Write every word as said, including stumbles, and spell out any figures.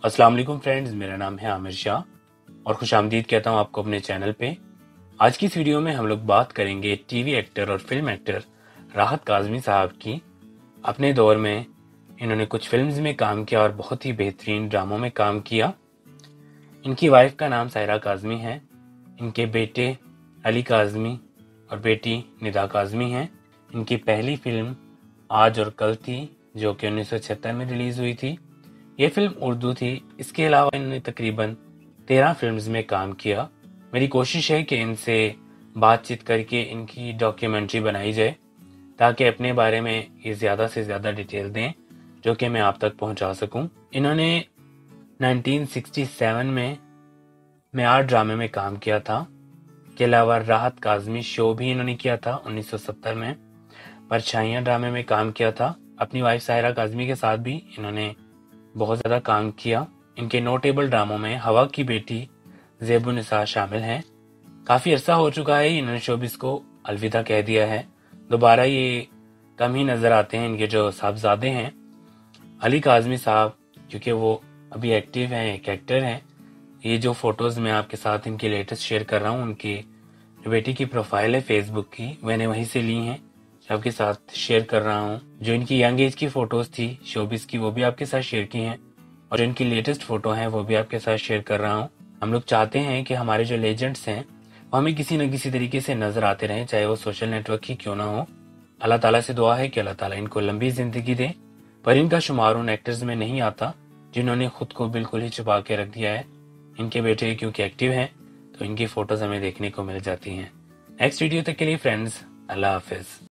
अस्सलाम वालेकुम फ्रेंड्स, मेरा नाम है आमिर शाह और खुशामदीद कहता हूँ आपको अपने चैनल पे। आज की इस वीडियो में हम लोग बात करेंगे टीवी एक्टर और फिल्म एक्टर राहत काज़मी साहब की। अपने दौर में इन्होंने कुछ फिल्म्स में काम किया और बहुत ही बेहतरीन ड्रामों में काम किया। इनकी वाइफ का नाम सायरा काज़मी है। इनके बेटे अली काज़मी और बेटी निदा काज़मी हैं। इनकी पहली फिल्म आज और कल थी, जो कि उन्नीस सौ छिहत्तर में रिलीज़ हुई थी। ये फिल्म उर्दू थी। इसके अलावा इन्होंने तकरीबन तेरह फिल्म्स में काम किया। मेरी कोशिश है कि इनसे बातचीत करके इनकी डॉक्यूमेंट्री बनाई जाए, ताकि अपने बारे में ये ज़्यादा से ज़्यादा डिटेल दें, जो कि मैं आप तक पहुंचा सकूं। इन्होंने उन्नीस सौ सरसठ में मेयार ड्रामे में काम किया था। के अलावा राहत काज़मी शो भी इन्होंने किया था उन्नीस सौ सत्तर में। परछाइयाँ ड्रामे में काम किया था। अपनी वाइफ सायरा काज़मी के साथ भी इन्होंने बहुत ज़्यादा काम किया। इनके नोटेबल ड्रामों में हवा की बेटी, ज़ेबुन्निसा शामिल हैं। काफ़ी अरसा हो चुका है इन्होंने शोबिस को अलविदा कह दिया है। दोबारा ये कम ही नज़र आते हैं। इनके जो साहबजादे हैं अली काज़मी साहब, क्योंकि वो अभी एक्टिव हैं, एक एक्टर हैं। ये जो फ़ोटोज़ मैं आपके साथ इनकी लेटेस्ट शेयर कर रहा हूँ, उनकी बेटी की प्रोफाइल है फेसबुक की, मैंने वहीं से ली हैं, आपके साथ शेयर कर रहा हूँ। जो इनकी यंग एज की फ़ोटोज़ थी शोबिस की, वो भी आपके साथ शेयर की हैं, और जो इनकी लेटेस्ट फ़ोटो है वो भी आपके साथ शेयर कर रहा हूँ। हम लोग चाहते हैं कि हमारे जो लेजेंड्स हैं वो हमें किसी न किसी तरीके से नज़र आते रहें, चाहे वो सोशल नेटवर्क ही क्यों ना हो। अल्लाह ताला से दुआ है कि अल्लाह ताला इनको लंबी ज़िंदगी दे, पर इनका शुमार उन एक्टर्स में नहीं आता जिन्होंने खुद को बिल्कुल ही छुपा के रख दिया है। इनके बेटे क्योंकि एक्टिव हैं, तो इनकी फ़ोटोज़ हमें देखने को मिल जाती हैं। नेक्स्ट वीडियो तक के लिए फ्रेंड्स, अल्लाह हाफिज़।